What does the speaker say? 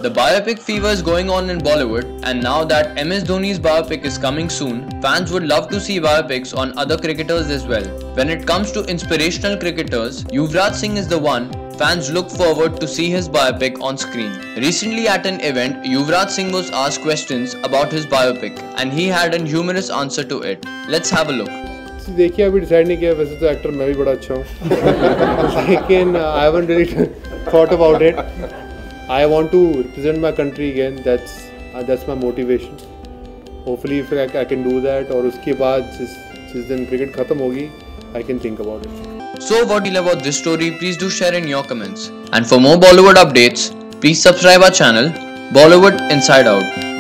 The biopic fever is going on in Bollywood, and now that MS Dhoni's biopic is coming soon, fans would love to see biopics on other cricketers as well. When it comes to inspirational cricketers, Yuvraj Singh is the one fans look forward to see his biopic on screen. Recently at an event, Yuvraj Singh was asked questions about his biopic and he had a humorous answer to it. Let's have a look. देखिए अभी decide नहीं किया, वैसे तो actor मैं भी बड़ा अच्छा हूँ लेकिन I haven't really thought about it. I want to represent my country again. That's my motivation. Hopefully if I can do that, और उसके बाद जिस दिन क्रिकेट खत्म होगी, I can think about it. So what do you love about this story? Please do share in your comments. And for more Bollywood updates, please subscribe our channel, Bollywood Inside Out.